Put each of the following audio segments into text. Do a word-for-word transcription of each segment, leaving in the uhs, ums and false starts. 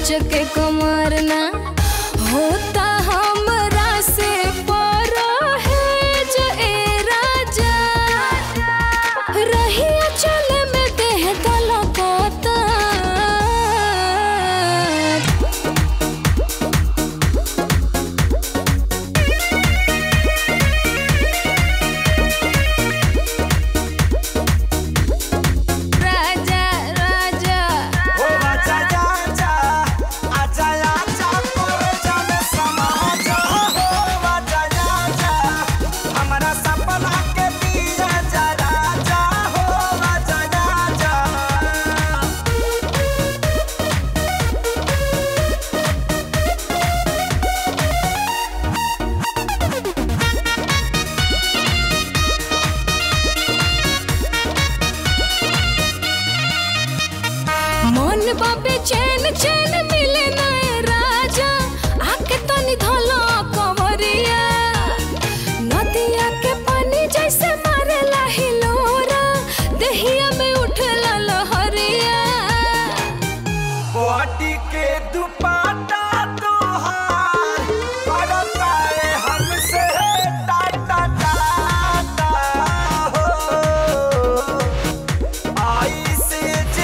लचके कमर ना होता हमरा से परहेज ए राजा रही चल में देह तलकता मन बाबे चैन चैन मिले ना राजा आके तनी धलो कवरिया नदिया के पानी जैसे मारेला हिलोरा देहिया में उठला लहरिया बॉडी के दुपट्टा तोहार करता है हमसे टाटा टाटा हो आई से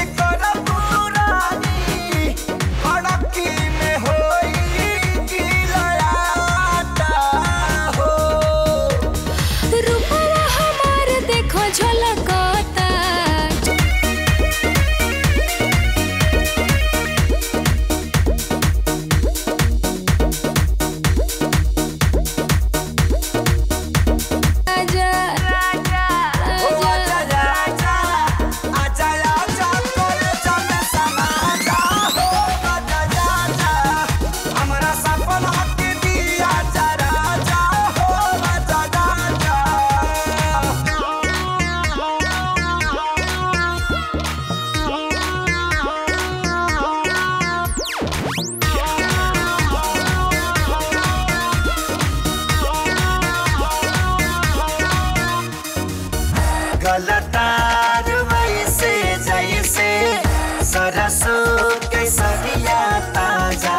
गलतार वैसे जैसे सरसों के सरिया ताजा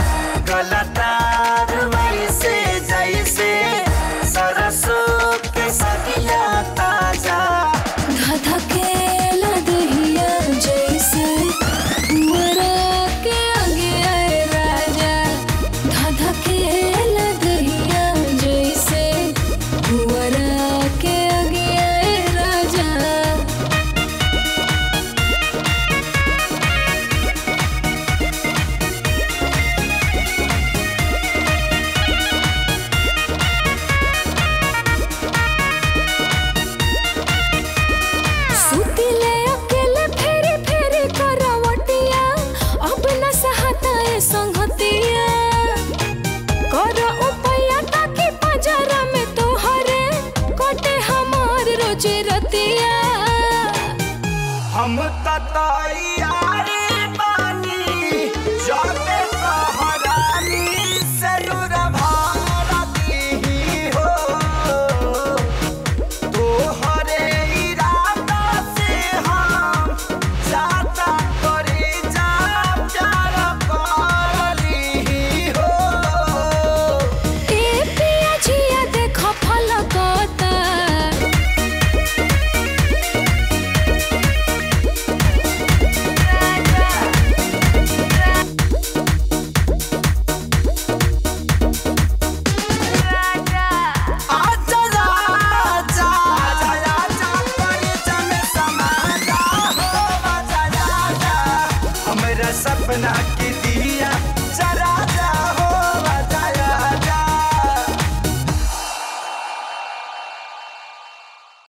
गलतार वैसे जैसे सरसों के सरिया ताजा धधकेला दहिया जैसे मरा के आगे आए राजा धधकेला दहिया जैसे मरा के आगे आए राजा सुतिले अकेले फेरी फेरी करवटिया अब न सहता ए संगतिया कर उपाया ताकि बाजारा में तोहरे कटे हमार रोजी रतिया हम तताइया